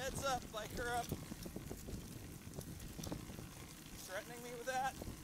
Heads up, biker up. Threatening me with that?